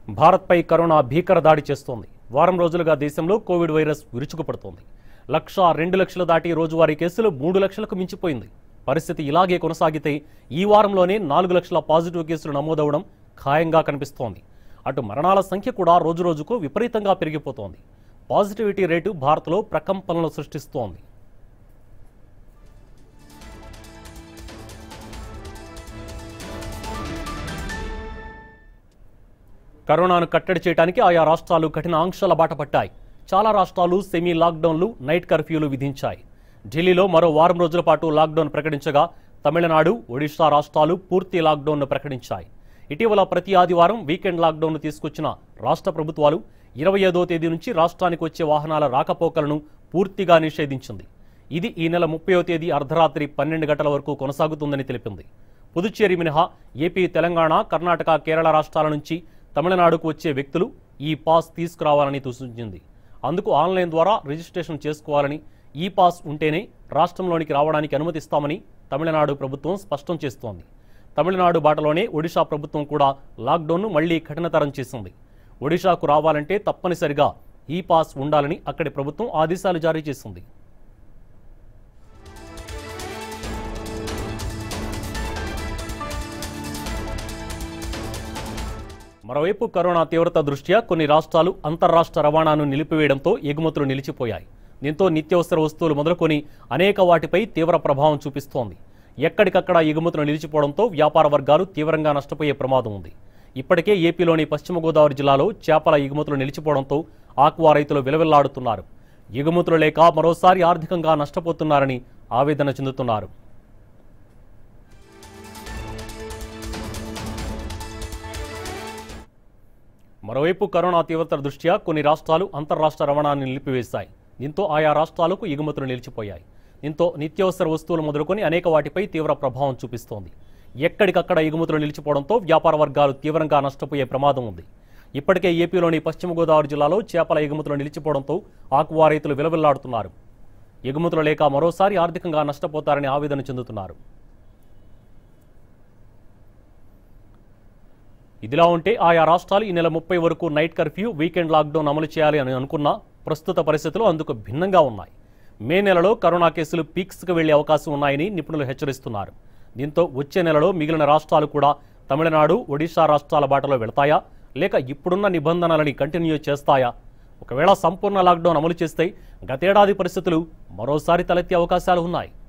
భారత్పై కరోనా భీకర దాడి చేస్తోంది. వారం రోజులుగా దేశంలో కోవిడ్ వైరస్ విరుచుకుపడుతోంది. 1,02 లక్షలు దాటి రోజువారీ కేసులు 3 లక్షలకు మించిపోయింది. పరిస్థితి ఇలాగే కొనసాగితే ఈ వారంలోనే 4 లక్షల పాజిటివ్ కేసులు నమోదవడం ఖాయంగా కనిపిస్తోంది. అటు మరణాల సంఖ్య కూడా రోజురోజుకు విపరీతంగా పెరిగిపోతోంది. పాజిటివిటీ రేటు భారత్లో ప్రకంపనలు సృష్టిస్తోంది. కరోనాను కట్టడి చేయడానికి ఆయా రాష్ట్రాలు కఠిన ఆంక్షల బాట పట్టాయి. చాలా రాష్ట్రాలు సెమీ లాక్డౌన్లు, నైట్ కర్ఫ్యూలు విధించాయి. ఢిల్లీలో మరో వారం రోజుల పాటు లాక్డౌన్ ప్రకటించగా తమిళనాడు, ఒడిషా రాష్ట్రాలు పూర్తి లాక్డౌన్ను ప్రకటించాయి. ఇటీవల ప్రతి ఆదివారం వీకెండ్ లాక్డౌన్ను తీసుకొచ్చిన రాష్ట్ర ప్రభుత్వాలు 25వ తేదీ నుంచి రాష్ట్రానికి వచ్చే వాహనాల రాకపోకలను పూర్తిగా నిషేధించింది. ఇది ఈ నెల 30వ తేదీ అర్ధరాత్రి 12 గంటల వరకు కొనసాగుతుందని తెలిపింది. పుదుచ్చేరి మినహా ఏపీ, తెలంగాణ, కర్ణాటక, కేరళ రాష్ట్రాల నుంచి తమిళనాడుకు వచ్చే వ్యక్తులు ఈ పాస్ తీసుకురావాలని సూచించింది. అందుకు ఆన్లైన్ ద్వారా రిజిస్ట్రేషన్ చేసుకోవాలని, ఈ పాస్ ఉంటేనే రాష్ట్రంలోనికి రావడానికి అనుమతిస్తామని తమిళనాడు ప్రభుత్వం స్పష్టం చేస్తోంది. తమిళనాడు బాటలోనే ఒడిషా ప్రభుత్వం కూడా లాక్డౌన్ను మళ్లీ కఠినతరం చేసింది. ఒడిషాకు రావాలంటే తప్పనిసరిగా ఈ పాస్ ఉండాలని అక్కడి ప్రభుత్వం ఆదేశాలు జారీ చేసింది. మరోవైపు కరోనా తీవ్రత దృష్ట్యా కొన్ని రాష్ట్రాలు అంతర్రాష్ట్ర రవాణాను నిలిపివేయడంతో ఎగుమతులు నిలిచిపోయాయి. దీంతో నిత్యావసర వస్తువులు మొదలుకొని అనేక వాటిపై తీవ్ర ప్రభావం చూపిస్తోంది. ఎక్కడికక్కడ ఎగుమతులు నిలిచిపోవడంతో వ్యాపార వర్గాలు తీవ్రంగా నష్టపోయే ప్రమాదం ఉంది. ఇప్పటికే ఏపీలోని పశ్చిమ గోదావరి జిల్లాలో చేపల ఎగుమతులు నిలిచిపోవడంతో ఆక్వా రైతులు విలవిల్లాడుతున్నారు. ఎగుమతులు లేక మరోసారి ఆర్థికంగా నష్టపోతున్నారని ఆవేదన చెందుతున్నారు. మరోవైపు కరోనా తీవ్రత దృష్ట్యా కొన్ని రాష్ట్రాలు అంతర్రాష్ట్ర రవాణాను నిలిపివేశాయి. దీంతో ఆయా రాష్ట్రాలకు ఎగుమతులు నిలిచిపోయాయి. దీంతో నిత్యావసర వస్తువులు మొదలుకొని అనేక వాటిపై తీవ్ర ప్రభావం చూపిస్తోంది. ఎక్కడికక్కడ ఎగుమతులు నిలిచిపోవడంతో వ్యాపార వర్గాలు తీవ్రంగా నష్టపోయే ప్రమాదం ఉంది. ఇప్పటికే ఏపీలోని పశ్చిమ గోదావరి జిల్లాలో చేపల ఎగుమతులు నిలిచిపోవడంతో ఆక్వా రైతులు విలవిల్లాడుతున్నారు. ఎగుమతులు లేక మరోసారి ఆర్థికంగా నష్టపోతారని ఆవేదన చెందుతున్నారు. ఇదిలా ఉంటే ఆయా రాష్ట్రాలు ఈ నెల 30 వరకు నైట్ కర్ఫ్యూ, వీకెండ్ లాక్డౌన్ అమలు చేయాలి అని అనుకున్నా ప్రస్తుత పరిస్థితులు అందుకు భిన్నంగా ఉన్నాయి. మే నెలలో కరోనా కేసులు పీక్స్కి వెళ్లే అవకాశం ఉన్నాయని నిపుణులు హెచ్చరిస్తున్నారు. దీంతో వచ్చే నెలలో మిగిలిన రాష్ట్రాలు కూడా తమిళనాడు, ఒడిషా రాష్ట్రాల బాటలో వెళతాయా, లేక ఇప్పుడున్న నిబంధనలని కంటిన్యూ చేస్తాయా? ఒకవేళ సంపూర్ణ లాక్డౌన్ అమలు చేస్తే గతేడాది పరిస్థితులు మరోసారి తలెత్తే అవకాశాలు ఉన్నాయి.